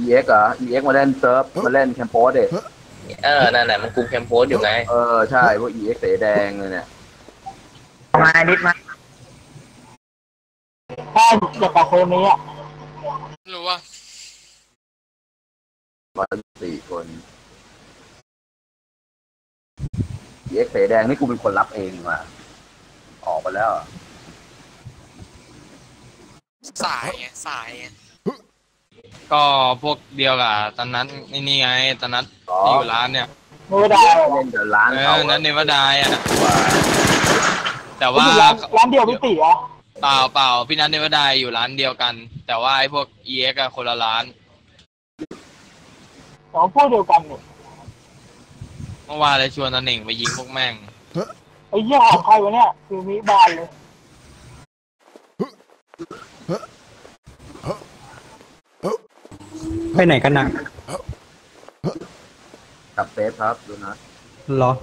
EX เหรอ EX มาเล่นเซิร์ฟมาเล่นแคมโปสเด็กนั่นแหละมันคุมแคมโพสอยู่ไงใช่พวก EX เสแดงเลยเนี่ยมาดิดมาถ้าอยากกับเซิร์ฟนี้อ่ะรู้ว่ามา4 คน EX เสแดงนี่กูเป็นคนรับเองว่ะออกไปแล้วสายไงก็พวกเดียวกับตอนนั้นนี่ไงตอนนั้นที่อยู่ร้านเนี่ยเมื่อได้เล่นเดินร้านเขานั้นเนวดายอ่ะแต่ว่าร้านเดียวพี่ตีอ่ะเปล่าพี่นัทเนวดายอยู่ร้านเดียวกันแต่ว่าไอ้พวก EX อะคนละร้านพวกเดียวกันเนี่ยเมื่อวานเลยชวนตาเหน่งไปยิงพวกแม่งไอ้ยี่ห้อใครวะเนี่ยคือมีบานเลยไปไหนกันนะกลับเซฟครับดูนะเหรอ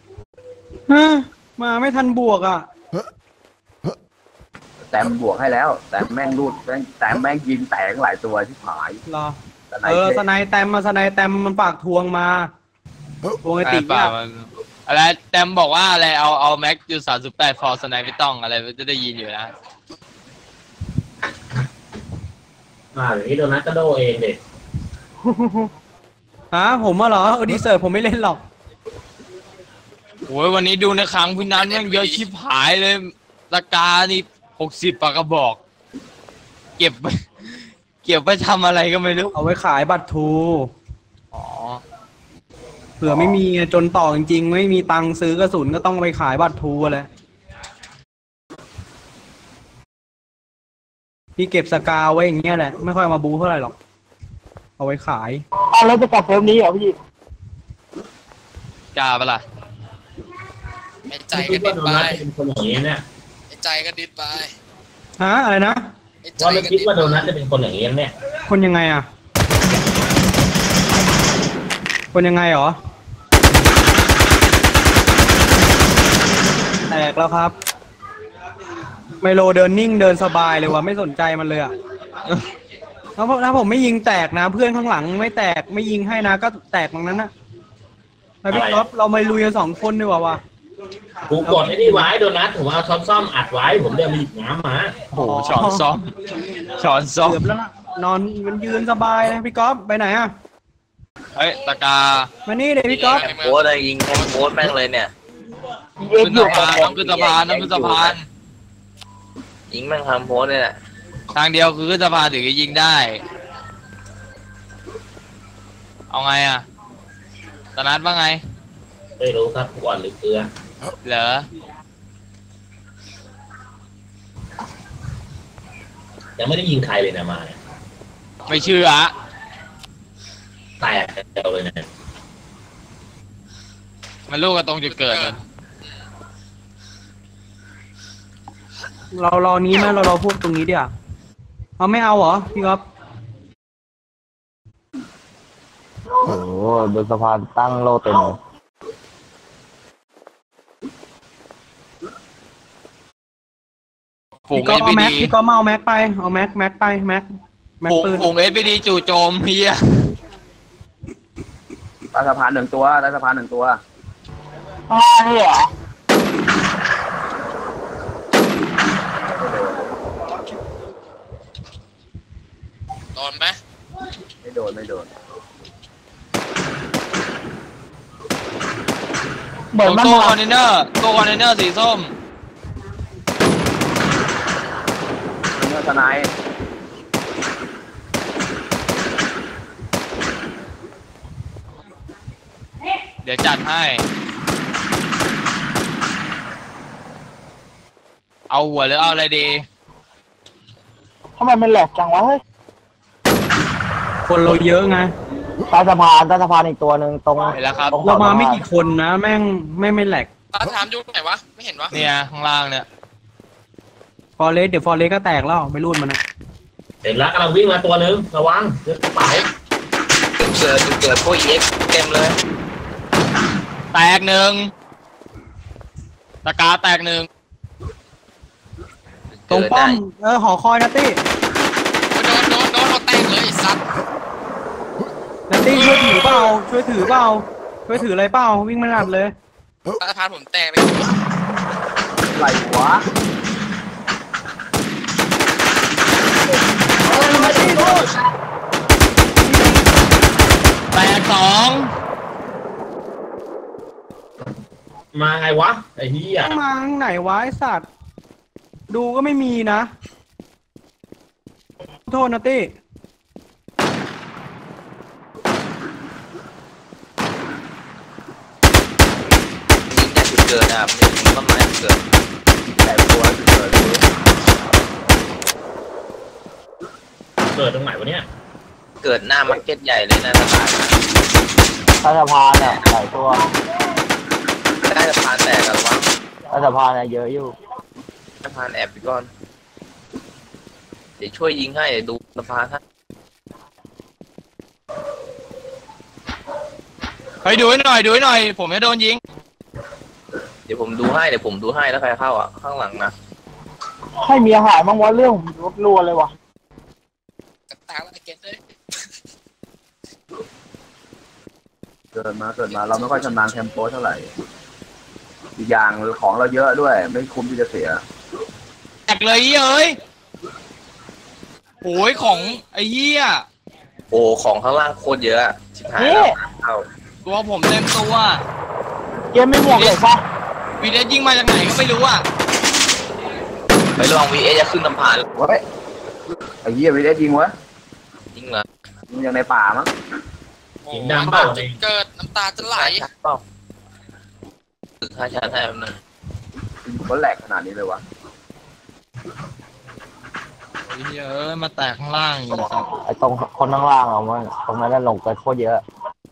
มาไม่ทันบวกอ่ะแต้มบวกให้แล้วแต่แม่งรูดแต่แม่งยิงแตกหลายตัวที่หายเหรอสไนแต้มมันปากทวงมาทวงไอติป่าอะไรแต้มบอกว่าอะไรเอาแม็กยู38ฟอร์สไนไม่ต้องอะไรจะได้ยินอยู่นะเดี๋ยวนี้โดนัทก็โดเองเด็กผมเหรอดีเซอร์ผมไม่เล่นหรอกโอ้ยวันนี้ดูในครั้งพี่นัทแม่งเยอะชิบหายเลยราคานี่60 ปากกระบอกเก็บไปทำอะไรก็ไม่รู้เอาไว้ขายบัตรทูเผื่อไม่มีจนต่อจริงๆไม่มีตังค์ซื้อกระสุนก็ต้องไปขายบัตรทูเลยพี่เก็บสกาไว้อย่างเงี้ยแหละไม่ค่อยมาบูเท่าไหร่หรอกเอาไว้ขายแล้วจะกลับเซิร์ฟนี้เหรอพี่กล้าปะล่ะไอ้ใจก็ดิดไปเป็นคนอย่างนี้เนี่ยไอ้ใจก็ดิดไปอะไรนะว่าไม่คิดว่าโดนัทจะเป็นคนอย่างนี้เนี่ยคนยังไงอ่ะคนยังไงหรอแตกแล้วครับไมโลเดินนิ่งเดินสบายเลยว่ะไม่สนใจมันเลยอ่ะถ้าผมไม่ยิงแตกนะเพื่อนข้างหลังไม่แตกไม่ยิงให้นะก็แตกตรงนั้นนะแล้วพี่ก๊อฟเราไม่ลุยกัน2 คนดีกว่ากูกดไอ้นี่ไว้โดนัทผมเอาช้อนซ่อมอัดไว้ผมเดินไปหยิบน้ำมาโอ้ช้อนซ่อมเกือบแล้วนะนอนมันยืนสบายเลยพี่ก๊อฟไปไหนอ่ะตะกามานี่เลยพี่ก๊อฟโค้ดอะไรยิงโค้ดแม่งเลยเนี่ยขึ้นสะพานยิงแม่งทำโค้ดเนี่ยทางเดียวคือขึ้นสะพานถึงจะยิงได้เอาไงอ่ะตอนนั้นว่าไงไม่รู้ครับหวานหรือเกลือเหรอยังไม่ได้ยิงใครเลยนะมาไม่เชื่อแตกเดียวเลยเนี่ยมันลูกกันตรงจุดเกิดเรารอนี้ไหมเราพูดตรงนี้เดี๋ยวเอาไม่เอาเหรอพี่ก๊อฟโอ้บนสะพานตั้งโลเต็มพี่ก็เอาแม็กเอาแม็กไปเอาแม็กไปแม็กปืนฝูงSPD จู่โจมเฮียใต้สะพาน1 ตัวใต้สะพาน1 ตัวนี่เหรอโดนไหมไม่โดนเหมือนตู้คอนเทนเนอร์สีส้มเนื้อทนายเดี๋ยวจัดให้เอาหัวหรือเอาอะไรดีทำไมมันแหลกจังวะเฮ้ยคนเราเยอะไงใต้สะพานอีกตัวหนึ่งตรงเรามาไม่กี่คนนะแม่งไม่แหลกถามอยู่ไหนวะไม่เห็นวะเนี่ยข้างล่างเนี่ยฟอเรสเดี๋ยวฟอเรสก็แตกแล้วไม่รุ่นมันนะเห็นแล้วกำลังวิ่งมาตัวนึงระวังเดือดกระเป๋าเกิดพวก EX เต็มเลยแตก1ตะกาแตก1 ตรงป้อมหอคอยนะตี้โดนเขาแตกเลยสัตว์นัตตี้ช่วยถือเปล่าช่วยถือเปล่าช่วยถืออะไรเปล่าวิ่งมาหนัดเลยสะพานผมแตกไปอะไรวะแตกสองมาไงวะไอ้เหี้ยมาข้างไหนวะไอสัตว์ดูก็ไม่มีนะโทษนัตตี้ยิงจากจุดเกิดอ่ะไม่ยิงต้นไม้จุดเกิดแต่ตัวเกิดเกิดตรงไหนวะเนี่ยเกิดหน้ามาร์เก็ตใหญ่เลยนะใต้สะพานเนี่ยหลายตัวใต้สะพานแตกกันวะใต้สะพานเนี่ยเยอะอยู่สะพานแอบไปก่อนเดี๋ยวช่วยยิงให้เดี๋ยวดูสะพานให้ไปดูให้หน่อยดูให้หน่อย ผมจะโดนยิงเดี๋ยวผมดูให้แล้วใครเข้าอ่ะข้างหลังนะให้เมียหายมั้งวะเรื่องผมรถรัวเลยวะกับตาละเก็ตเลยเกิดมาเราไม่ค่อยชำนาญเทมโปเท่าไหร่อีกอย่างของเราเยอะด้วย ไม่คุ้มที่จะเสียแตกเลยเอ้ยโอ้ยของไอ้เหี้ยโอ้ของข้างล่างโคตรเยอะชิบหายนี่แล้วเข้าตัวผมเต็มตัวเกมไม่หมวกเลยปะวีเดสยิงมาจากไหนก็ไม่รู้อ่ะไปลอง VS จะขึ้นสะพานเว้ยไอ้เหี้ยไม่ได้จริงวะจริงเหรอมันยังในป่ามั้งโอ้ยิงโหดังเปล่าจุดเกิดน้ำตาจะไหลชัดเปล่าตึก5 ชั้นให้แบบนึงมันแหลกขนาดนี้เลยวะไอ้เหี้ยเอ้ยมาแตกข้างล่างอีกครับไอ้ตรงคนข้างล่างอ่ะมันตรงนั้นลงกันโคตรเยอะ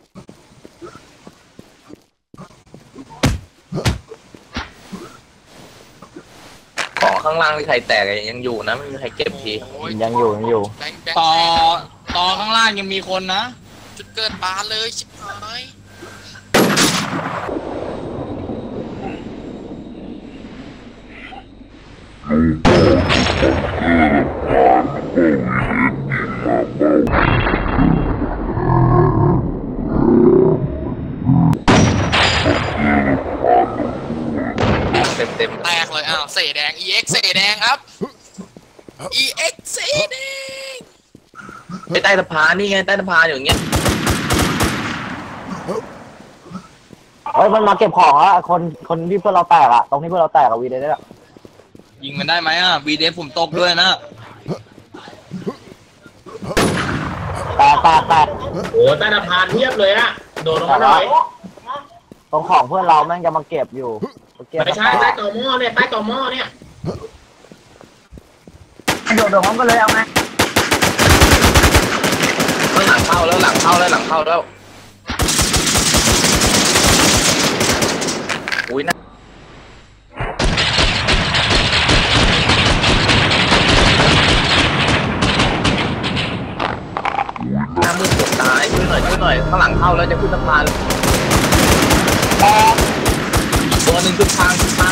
ของข้างล่างที่ใครแตกยังอยู่นะไม่มีใครเก็บทีโอ้ยยังอยู่แบงค์ต่อข้างล่างยังมีคนนะจุดเกิดบานเลยชิบหายเต็มแตกเลยอ้าวเสแดง EX เสแดงครับ EX เสแดงไปใต้สะพานนี่ไงใต้สะพานอย่างเงี้ยเฮ้ยมันมาเก็บของอ่ะคนที่เพื่อนเราแตกอ่ะตรงที่เพื่อนเราแตกอะวีเดย์อ่ะยิงมันได้ไหมอ่ะวีเดสผมตกด้วยนะแตกโอ้ใต้สะพานเทียบเลยอะโดนลงมาหน่อยตรงของเพื่อนเราแม่งจะมาเก็บอยู่เก็บไม่ใช่ใต้ต่อหม้อเนี่ยใต้ต่อหม้อเนี่ยโดดพร้อมกันเลยเอาไงหลังเข้าแล้วอุ้ยนะหน้ามืดปวดตายช่วยหน่อยข้างหลังเข้าแล้วจะขึ้นสะพานตัวหนึ่งขึ้นทาง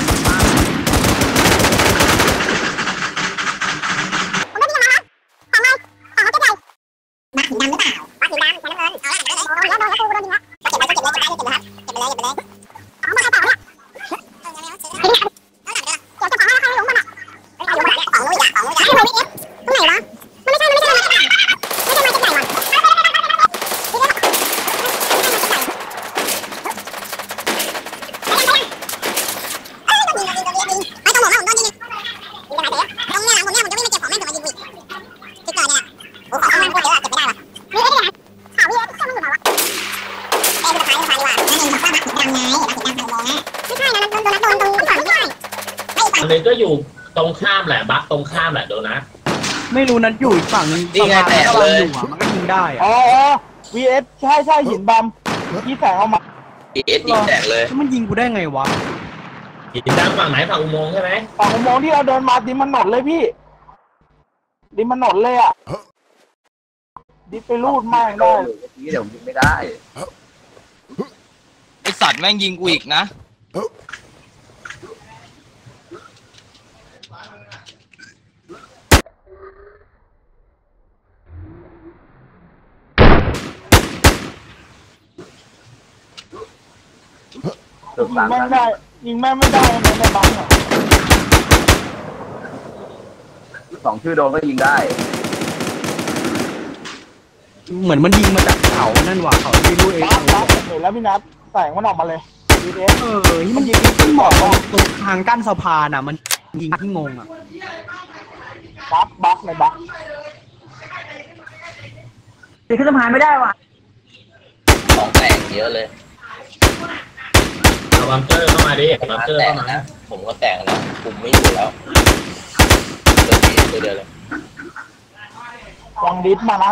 อันนี้ก็อยู่ตรงข้ามแหละบักตรงข้ามแหละโดนัทไม่รู้นัดอยู่อีกฝั่งนึงนี่ไงแตกเลยอยู่อะมันก็ยิงได้อะอ๋อ VS ใช่หินดำที่แสงเอามา ES ยิงแตกเลยแล้วมันยิงกูได้ไงวะหินดำฝั่งไหนฝั่งอุโมงค์ใช่ไหมฝั่งอุโมงค์ที่เราเดินมาดิมถนนเลยพี่ดิมถนนเลยอ่ะดิไปรูดมากได้เดี๋ยวผมยิงไม่ได้ไอสัตว์แม่งยิงกูอีกนะตึกยิหลังงแม่งนั้นได้ยิงแม่งไม่ได้ในบังเนี่ยสองชื่อโดนก็ยิงได้เหมือนมันยิงมาจากเขานั่นหว่าเขาที่รู้เองบักเห็นแล้วพี่นัทแสงมันออกมาเลยดีเอสมันยิงขึ้นหมอกตรงทางกั้นสะพานอ่ะ มันยิงที่งงอ่ะบักในบักตีขึ้นสะพานไม่ได้ว่ะของแตกเยอะเลยเอาบังเกอร์เข้ามาดิบังเกอร์แตกเข้ามานะผมก็แตกแล้วคุมไม่อยู่แล้วเดี๋ยวเลยลองดิสมานะ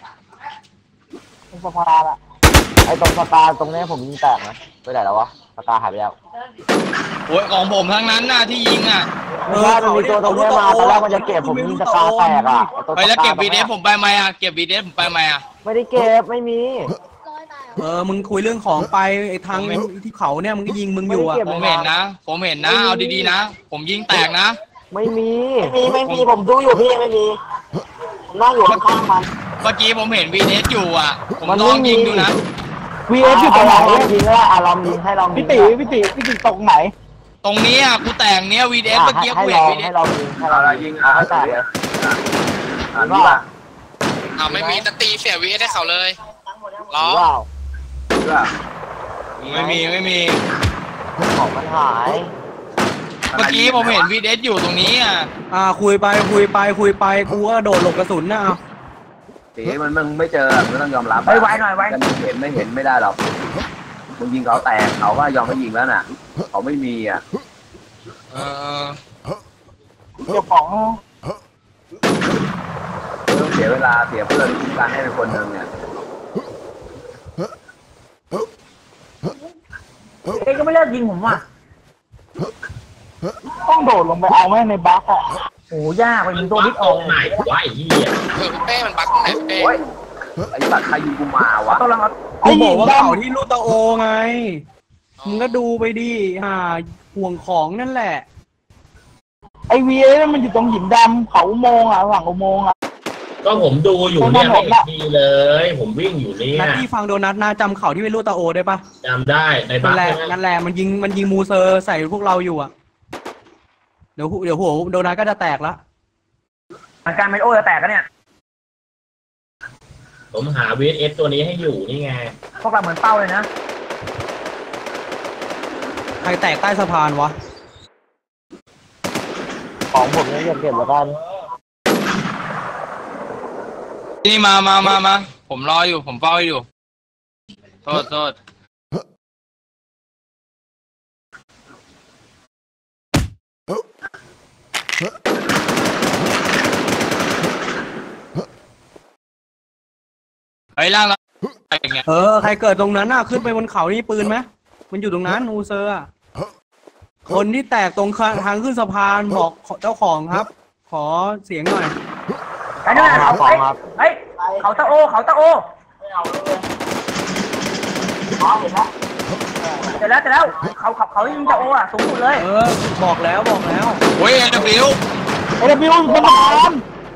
สะพานอะไอ้ตรงสตาร์ตรงนี้ผมยิงแตกนะไปไหนแล้ววะสตาร์หายไปแล้วโอ้ยของผมทั้งนั้นน่ะที่ยิงอ่ะมันมีตัวตรงนี้มาตอนแรกมันจะเก็บผมยิงสตาร์แตกอ่ะไปแล้วเก็บวีเดสผมไปไหมอ่ะเก็บวีเดสผมไปไหมอ่ะไม่ได้เก็บไม่มีมึงคุยเรื่องของไปไอ้ทางที่เขาเนี่ยมึงก็ยิงมึงอยู่อ่ะผมเห็นนะเอาดีๆนะผมยิงแตกนะไม่มีผมดูอยู่พี่ไม่มีผมนั่งอยู่ข้างมันเมื่อกี้ผมเห็นวีเดสอยู่อ่ะผมลองยิงดูนะวีเอสอยู่ตรงไหนยิงแล้วลองยิงให้ลองยิงพี่ติตรงไหนตรงนี้อ่ะกูแตกเนี้ยวีเดสเมื่อกี้กูเห็นวีเดสให้ลองยิงให้ลเอาองละยิงให้แตกนี่ป่ะเอาไม่มีตะตีเสียวีให้เขาเลยเหรอว้าวเพื่อไม่มีของมันหายเมื่อกี้ผมเห็นวีเดสอยู่ตรงนี้อ่ะคุยไปกูก็โดดหลบกระสุนนะเอาสีมันมึงไม่เจอมึงต้องยอมรับไว้หน่อยไว้แต่มึงเห็นไม่ได้หรอกมึงยิงเขาแตกเขาก็ยอมให้ยิงแล้วน่ะเขาไม่มีอ่ะเออเจ้าของต้องเสียเวลาเสียเพื่อนการให้เป็นคนหนึ่งเนี่ยเอ้ก็ไม่เลิกยิงผมว่ะต้องโดดลงไปเอาแม่ในบักอะโอ้ยากไปยิงตัวนิดออกไหนวะไอ้เหี้ยพี่เป้มันบั๊กตรงไหนพี่เป้โอ้ยไอ้สัตว์ใครยิงกูมาวะต้องลองเอากูบอกว่าเขาที่ลูตาโอไงมึงก็ดูไปดิห่วงของนั่นแหละไอวีเอสมันอยู่ตรงหินดำเขาอุโมงค์อะหลังอุโมงค์อะก็ผมดูอยู่เนี่ยไม่เห็นดีเลย ผมวิ่งอยู่เนี่ยนัดที่ฟังโดนัทนะจำเขาที่เป็นลูตาโอได้ปะจำได้ในบันั่งนแหละใช่ไหมนั่นแหละมันยิงมูเซอร์ใส่พวกเราอยู่อ่ะเดี๋ยวหัวโดนัทก็จะแตกละอาการเมนโอจะแตกกันเนี่ยผมหาวีเอสตัวนี้ให้อยู่นี่ไงพวกเราเหมือนเป้าเลยนะใครแตกใต้สะพานวะของผมเนี่ยเก็บแล้วกันนี่มาผมรออยู่ผมเฝ้าอยู่โทษเฮ้ยล่างแล้วอะไรเงี้ยใครเกิดตรงนั้นน่ะขึ้นไปบนเขานี่ปืนไหมมันอยู่ตรงนั้นมูเซอร์อะคนที่แตกตรงทางขึ้นสะพานบอกเจ้าของครับ ขอเสียงหน่อยไอ้นั่นน่ะเฮ้ยเขาตะโอเสร็จแล้วเขายิงตะโออ่ะสูงสุดเลยบอกแล้วโอ้ยเดบิวเอเดบิวบนสะพาน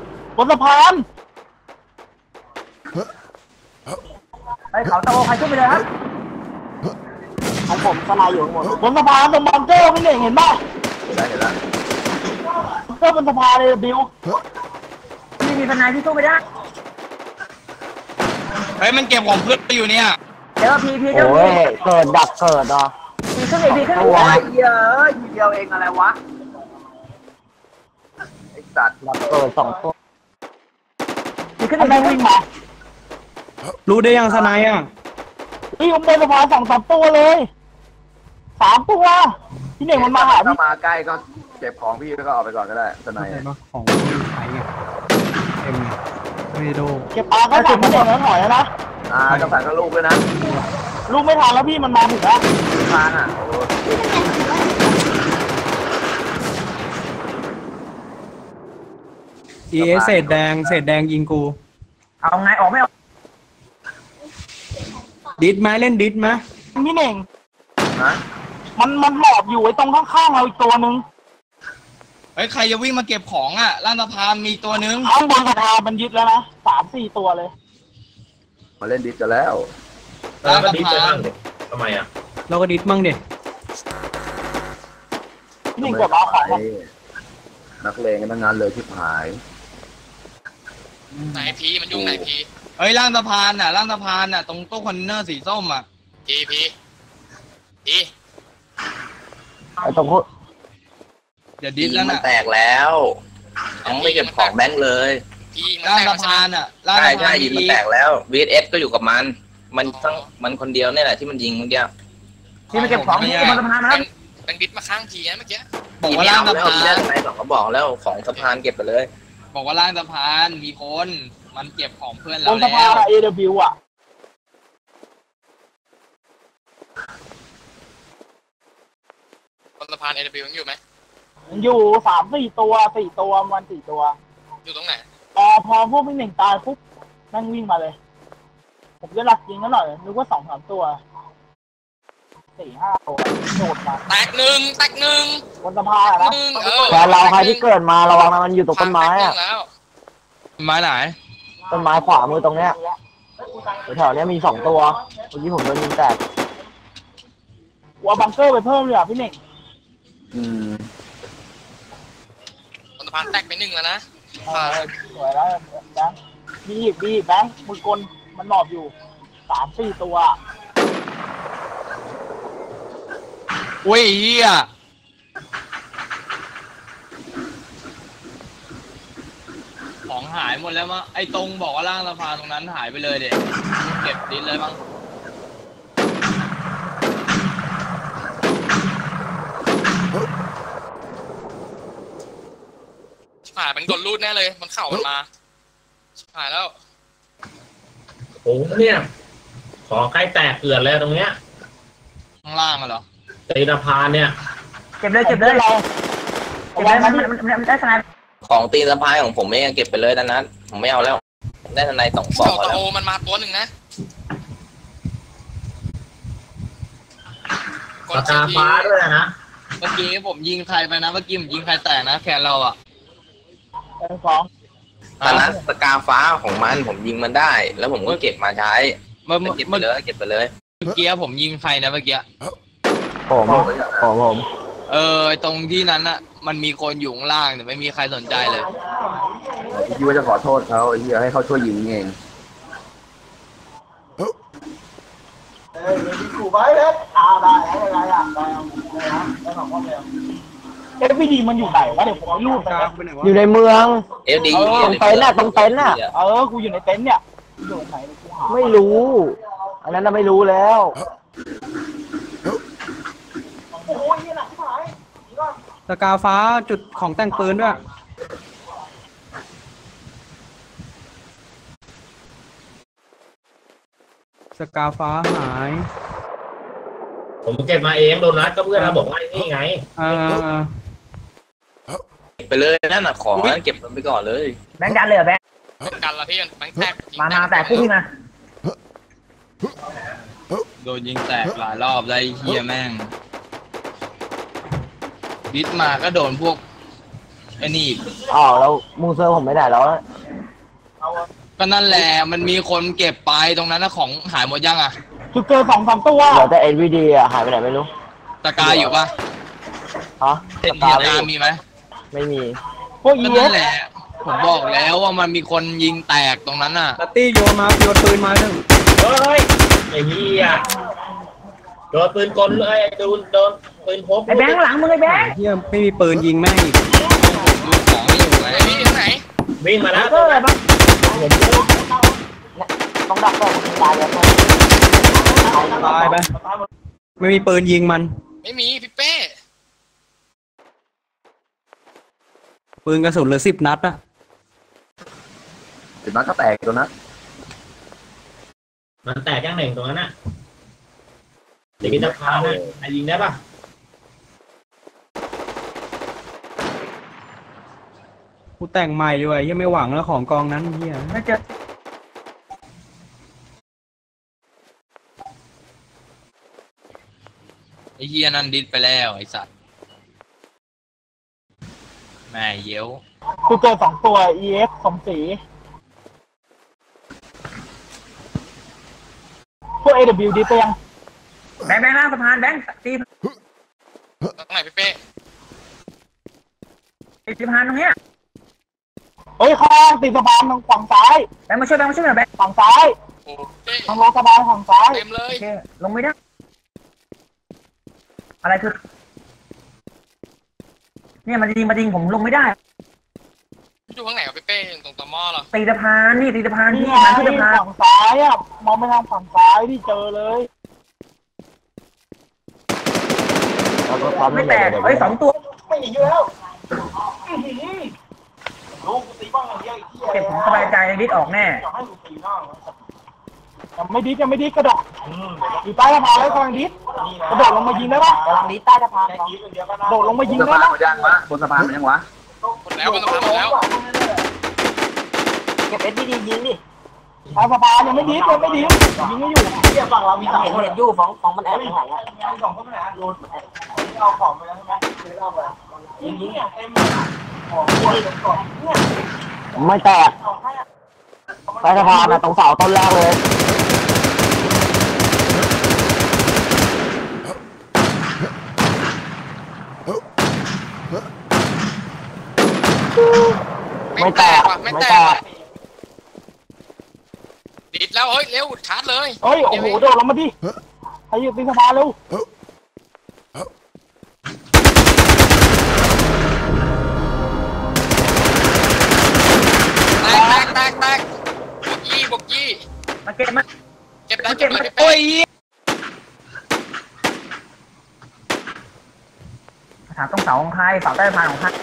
เฮ้ยเขาตะโอใครขึ้นไปเลยครับของผมสลายอยู่หมดบนสะพานตรงบังเกอร์พี่เน่งเห็นป่ะเห็นแล้วบังเกอร์บนสะพานเอเดบิวพี่มีทนายที่สู้ไม่ได้เฮ้ยมันเก็บของเพื่อนอยู่เนี่ยเดี๋ยวพี่เดี๋ยวโอ้ยเกิดดักเกิดอ่ะพี่ขึ้นอีกโอ้ยเยอะทีเดียวเองอะไรวะไอ้สัตว์ดักเกิด2 ตัวพี่ขึ้นทำไมอีกวิ่งมารู้ได้ยังสไนอ่ะวิ่งบนสะพาน2-3 ตัวเลย3 ตัวพี่เน่งมันมาหาถ้าพี่มาใกล้ก็เก็บของพี่แล้วก็ออกไปก่อนก็ได้ทนายเห็นปะของใช้ไงเต็มไม่โดเก็บปลาก็สั่งพี่เน่งแล้วถอยแล้วนะต้องใส่กระลูกด้วยนะลูกไม่ทันแล้วพี่มันมาถึงแล้วทานอ่ะเศษแดงยิงกูเอาไงออกไม่ออกดิสไหมเล่นดิสไหมพี่เน่งนะมันหมอบอยู่ไอ้ตรงข้างๆเราอีกตัวนึงเฮ้ยใครจะวิ่งมาเก็บของอ่ะล่างสะพานมีตัวนึงข้างบนสะพานมันยึดแล้วนะ3-4 ตัวเลยมาเล่นดิสกันแล้วแล้วก็ดิสไปบ้างเด็กทำไมอ่ะเราก็ดิสมั่งเด็นี่เกิดมาของอะนักเลงกันทั้งนั้นเลยชิบหายไหนพีมันยุ่งไหนพีเฮ้ยล่างสะพานน่ะล่างสะพานน่ะตรงตู้คอนเทนเนอร์สีส้มอ่ะพีพีไอ้ตรงพวกอย่าดิ้นแล้วมันน่ะแตกแล้วยังไม่เก็บของแบงค์เลยพีมันล่างแตกสะพานน่ะล่างใช่สะพาใช่นยิงมันอีกแตกแล้ว VS ก็อยู่กับมันต้องมันคนเดียวเนี่ยแหละที่มันยิงเมื่อกี้ที่มาเก็บของที่บนสะพานนะครับเป็นบิดมาข้างพีนะเมื่อกี้บอกว่าล่างสะแล้วพาได้นไหนสองก็บอกแล้วของสะพานเก็บไปเลยบอกว่าล่างสะพานมีคนมันเก็บของเพื่อนบเรานสะพาแล้นว AW อ่ะบนสะพานเอ w ยังอยู่ไหมมันอยู่3-4 ตัวมัน4 ตัวอยู่ตรงไหนพอพวกพี่หนึ่งตายปุ๊บนั่งวิ่งมาเลย ผมจะหลักยิงกันหน่อยนึกว่า2-3 ตัว 4-5 ตัวโดดมาแตกหนึ่งบนสะพานอะนะแต่เราใครที่เกิดมาระวังนะมันอยู่ตรงต้นไม้อะแล้วไม้ไหนต้นไม้ขวามือตรงเนี้ยแถวเนี้ยมี2 ตัวเมื่อกี้ผมโดนยิงแตกหัวบังเกอร์ไปเพิ่มเลยอ่ะพี่หนึ่งอืมบนสะพานแตกไปหนึ่งแล้วนะสวยแล้วแบงค์มีอีกแบงค์มือกลมันหมอบอยู่3-4 ตัวอุ้ยเฮียของหายหมดแล้วมั้งไอ้ตรงบอกว่าล่างสะพานตรงนั้นหายไปเลยเด็กเก็บดิ้นเลยมั้งชิบหายมันโดนรูดแน่เลย มันเข่ามันมาชิบหายแล้วโอ้โหเนี่ยของใกล้แตกเกลื่อนเลยตรงเนี้ยข้างล่างอะเหรอตีนพานเนี่ยเก็บเลยเก็บเลยเราเก็บเลยมันได้สไนเปอร์ของตีนสะพายของผมเองเก็บไปเลยนั้นผมไม่เอาแล้วได้ทนาย2 เต่าแล้วโอมันมาตัวหนึ่งนะปากกาฟ้าด้วยนะเมื่อกี้ผมยิงใครไปนะเมื่อกี้ผมยิงใครแตกนะแขนเราอ่ะสองตอนนั้นสกาฟ้าของมันผมยิงมันได้ แล้วผมก็เก็บมาใช้เมื่อเก็บไปเลยเก็บไปเลยกี้ผมยิงใครนะเมื่อกี้ผมไอ้ตรงที่นั้นน่ะมันมีคนอยู่ข้างล่างแต่ไม่มีใครสนใจเลยคิดว่าจะขอโทษเขาไอ้เหี้ยให้เขาช่วยยิงเองถูกไว้เลยได้อะไรอ่ะได้ของพ่อแม่FVD มันอยู่ไหนวะเดี๋ยวผมไปรูดไปอยู่ในเมืองFD ตรงเต็นท์น่ะตรงเต็นท์น่ะกูอยู่ในเต็นท์เนี่ยอยู่ไหนกูหาไม่รู้ อันนั้นน่ะไม่รู้แล้วโอ้ยนี่หนักที่หายสกาฟ้าจุดของแต่งปืนด้วย สกาฟ้าหายผมเก็บมาเองโดนัทก็เพื่อนเราบอกว่านี่ไงเก็บไปเลยนั่นน่ะของนั้นเก็บมันไปก่อนเลยแบงค์ดันเลยเหรอแบงค์กันละพี่แบงค์แตกมาแต่คู่พี่มาโดนยิงแตกหลายรอบได้เฮียแม่งดิสมาก็โดนพวกไอ้นี่อ๋อแล้วมูเซอร์ผมไม่ได้แล้วก็นั่นแหละมันมีคนเก็บไปตรงนั้นนะของหายหมดยังอ่ะคือเกิน2-3 ตัวเหลือแต่ NVD อ่ะหายไปไหนไม่รู้ตะกาอยู่ปะฮะเส้นตะกามีไหมไม่มีพวกก็ ES นั่นแหละผมบอกแล้วว่ามันมีคนยิงแตกตรงนั้นน่ะตัตตี้โยนปืนมาหนึ่งเฮ้ยไอ้เหี้ยโดนปืนกลเลยโดนปืนพกไอ้แบงค์หลังมึงไอ้แบงค์เฮียไม่มีปืนยิงแม่งอีกดูของไม่อยู่ไงไอ้พี่ที่ไหนวิ่งมาแล้วเออบ้างต้องดักตัวตายแล้วตายไปไม่มีปืนยิงมันไม่มีพี่เป้ปืนกระสุนเหลือ10 นัดอะถึงนั้นก็แตกตัวนะมันแตกย่างหนึ่งตรงนั้นน่ะตีนพานน่ะยิงได้ปะกูแต่งใหม่ดีกว่าเฮียไม่หวังแล้วของกองนั้นเฮียไม่เจอไอ้เฮียนั่นดิสไปแล้วไอ้สัตว์แม่เย้วคือเกิน2 ตัว EX สมศรีพวก AW ดีไปยังแบงค์ล่างสะพานแบงค์ตีตรงไหนพี่เป้ติดสะพานตรงเนี้ยเฮ้ยข้างติดสะพานทางฝั่งซ้ายแบงค์มาช่วยหน่อยแบงค์ฝั่งซ้ายโอ้เทางรถสะพานฝั่งซ้ายต็มเลโอย เคลงไม่ได้ อะไรคือเนี่ยมันยิงผมลงไม่ได้อยู่ข้างไหนวะเป้ตรงตอมอเหรอตีสะพานนี่ตีสะพานนี่นี่ไงมาที่สะพานฝั่งซ้ายอ่ะมองไปทางฝั่งซ้ายที่เจอเลยไม่แตกเฮ้ย2 ตัวไม่หนีอยู่แล้วเก็บผมสบายใจดิดออกแน่ยังไม่ดิดกระโดดอยู่ใต้สะพานแล้วกำลังดิดกระโดดลงมายิงได้ปะกำลังดิดใต้สะพานกระโดดลงมายิงสะได้พานปะหมดยังวะบนสะพานหมดยังวะหมดแล้วบนสะพานหมดแล้วเก็บเอ็ดดียิงดิใต้สะพานยังไม่ดิดยิงไม่อยู่ที่ฝั่งเรามีสองเห็นอยู่ของมันแอบข้างหลังอ่ะสองคนไหนโดนเอาของไปแล้วใช่ไหมเอาไปยิงเต็มไม่แตกใต้สะพานตรงเสาต้นแรกเลยไม่แตกว่ะไม่แตกว่ะดิดแล้วเฮ้ยเร็วชาร์จเลยเฮ้ยโอ้โหโดดลงมาดิใครอยู่ตีสะพานเร็วแตกบวกยี่มาเก็บมาเก็บเลยพี่โอ้เป้ยถามต้องเสาของใครเสาใต้สะพานของใคร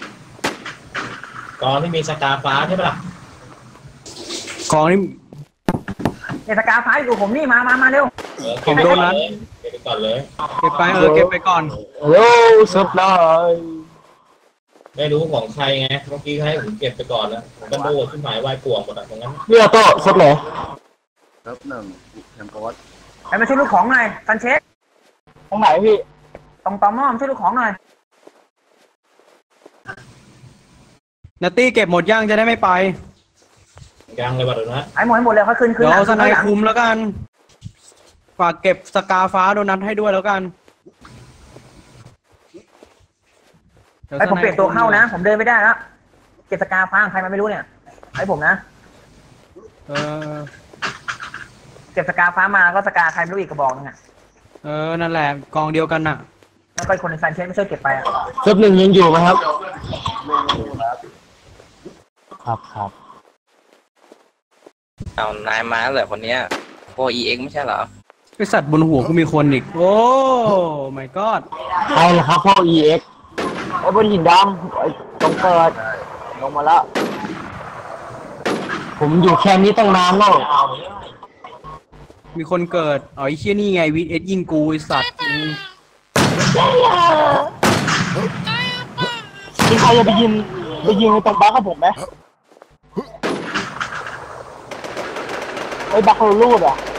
กองที่มีสกาฟ้าใช่ปะล่ะกองนี่เนี่ยสกาฟ้าอยู่ผมนี่มาเร็วผมโดนนั้นเก็บไปก่อนเลยเก็บไปเก็บไปก่อนเร็วสุดเลยไม่รู้ของใครไงเมื่อกี้ให้ผมเก็บไปก่อนแล้วผมก็โดดขึ้นหมายวายป่วงหมดอ่ะตรงนั้นเรือโต้สุดเลยเริ่มหนึ่งแคมโปสไปมาช่วยลูกของหน่อยซันเชสตรงไหนพี่ตรงตอมอมช่วยลูกของหน่อยนัตตี้เก็บหมดย่างจะได้ไม่ไปยังเลยว่ะเดี๋ยวนะไอ้หมดเลยเขาคืนเดี๋ยวเอาสไนหลังคุมแล้วกัน ฝากเก็บสกาฟ้าโดนัทให้ด้วยแล้วกันไอ้ผมเปลี่ยนตัวเข้านะ ผมเดินไม่ได้แล้วเก็บสกาฟ้าของใครมาไม่รู้เนี่ยไอ้ผมนะ เก็บสกาฟ้ามาก็สกาใครไม่รู้อีกกระบอกนึงอ่ะนั่นแหละกองเดียวกันน่ะแล้วก็คนในซันเชสไม่ช่วยเก็บไปอ่ะชุดหนึ่งยังอยู่ไหมครับ ครับเอานายมาเหรอคนเนี้ยโอ้EX ไม่ใช่เหรอไอสัตว์บนหัวกูมีคนอีก โอ้ my god ใครล่ะครับพวก EX ไอ้บนหินดำไอ้ตรงเกิดลงมาแล้ว ผมอยู่แค่นี้ตั้งนานแล้วมีคนเกิดอ๋อไอ้เชี่ยนี่ไงวีเอสยิงกูไอสัตว์มีใครจะไปยิงไอ้ตรงบัคกับผมไหมไอ้บัคเขารูดอ่ะ